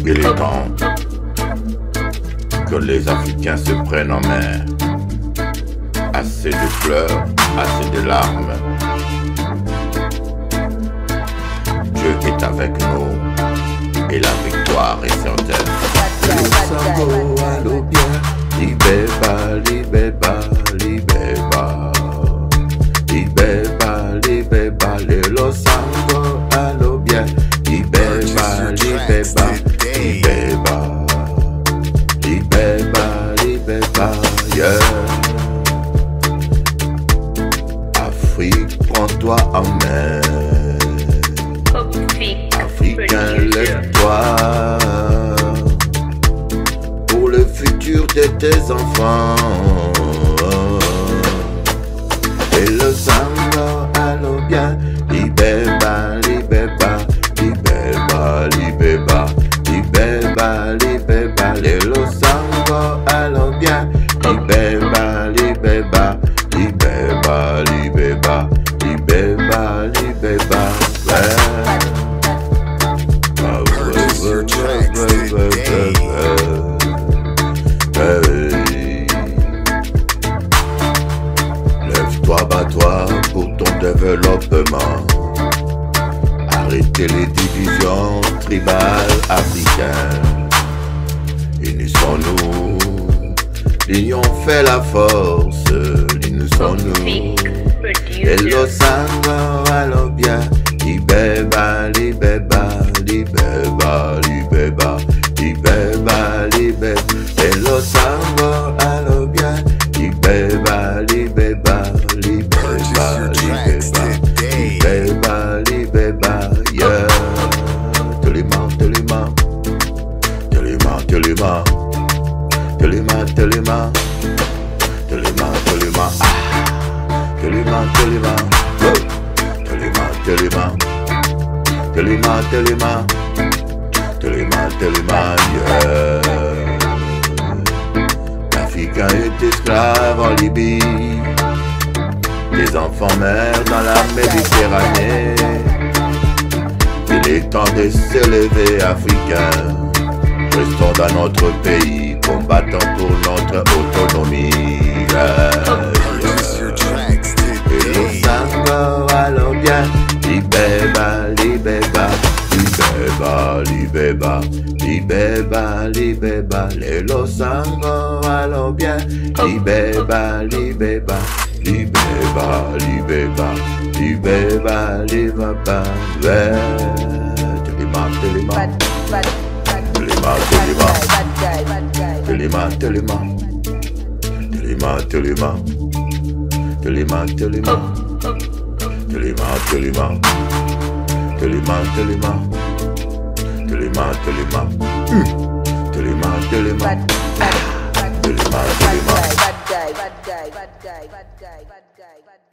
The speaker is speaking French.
Il est temps que les Africains se prennent en main. Assez de pleurs, assez de larmes. Dieu est avec nous et la victoire est certaine. Lusambo allo bien, libeba, libeba, libeba, libeba, libeba, le losango allo bien, libeba, libeba, libeba, libeba, libeba, yeah. Afrique, prends-toi en main. Africain, lève-toi pour le futur de tes enfants. Et le samba, allons bien, libeba, libeba, libeba, libeba, libeba, libeba, et le samba, allons bien, libeba, libeba, libeba, libeba, libeba, libeba, ouais. Lève-toi, bats-toi pour ton développement. Arrêtez les divisions tribales africaines. Unissons-nous, l'union fait la force. Unissons-nous, et le sang allons bien. Libeba, libeba, libeba, libeba, libeba, libeba, et le sango allo bien, libeba, libeba, libeba, libeba, libeba, libeba, yeah. Telema, telema, telema, telema, telema, telema, telema, telema, telema, telema. Telema, telema, telema, telema, telema, yeah. L'Africain est esclave en Libye, les enfants meurent dans la Méditerranée. Il est temps de s'élever, Africains. Restons dans notre pays, combattons pour notre autonomie, yeah. Et le sango allons bien. Libeba, libeba, libeba, libeba, libeba, libeba, les losango allons bien. Libeba, libeba, libeba, libeba, libeba, libeba, ouais. Telema, telema, telema, telema, telema, telema, telema, telema, telema. Telema, telema, telema, telema, telema, telema, telema, telema, telema, telema.